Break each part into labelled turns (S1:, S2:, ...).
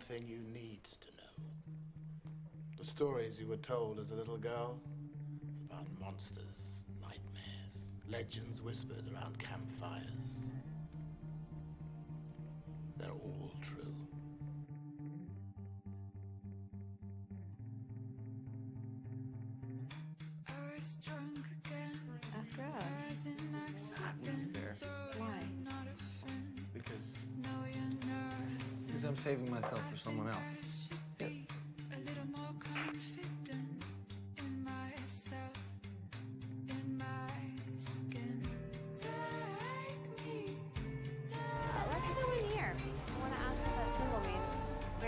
S1: thing you need to know. The stories you were told as a little girl about monsters, nightmares, legends whispered around campfires. They're all true.
S2: Ask her out.
S3: That wouldn't be fair.
S2: Why?
S3: Because I'm saving myself for someone else.
S2: Who?
S4: Let's go in here. I want to ask what that symbol means.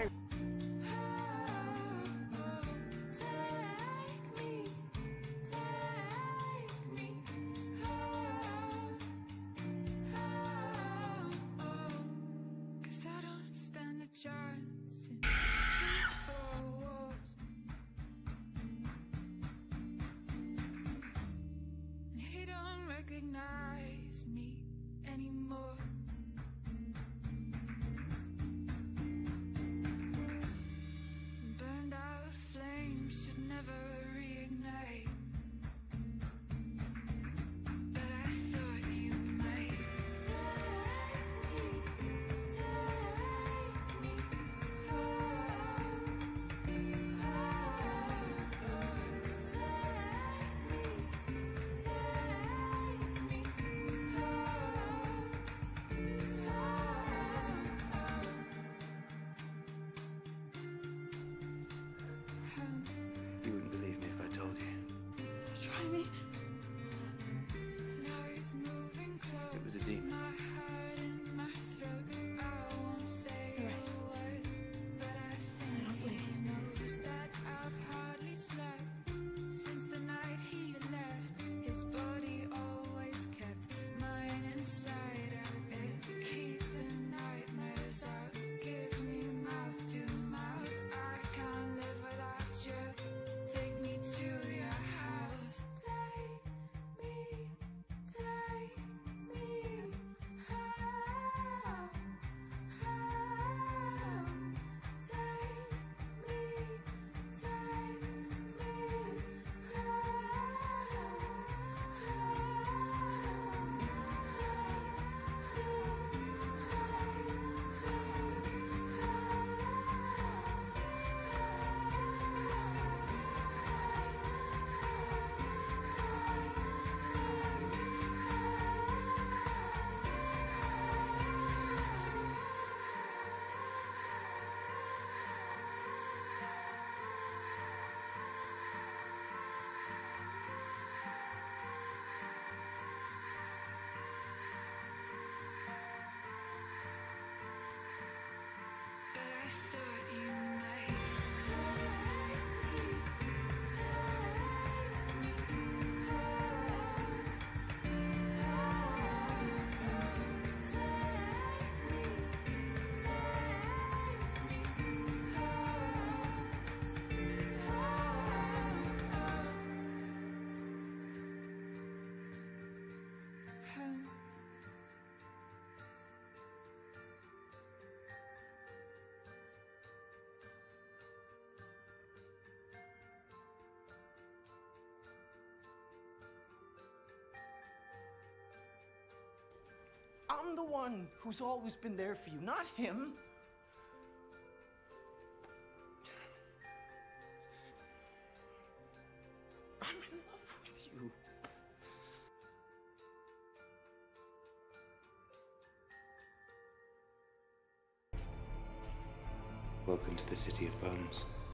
S5: Recognize me anymore. Burned out flames should never reignite. But I thought you might take me
S3: You wouldn't believe me if I told you.
S2: Try me.
S3: It was a demon.
S5: My heart in my throat. I won't say a word, but I think he knows that I've hardly slept since the night he left. His body always kept mine inside out. It keeps the nightmares out. Give me mouth to mouth. I can't live without you. Take me to your house. Take me home.
S6: I'm the one who's always been there for you, not him. I'm in love with you.
S3: Welcome to the City of Bones.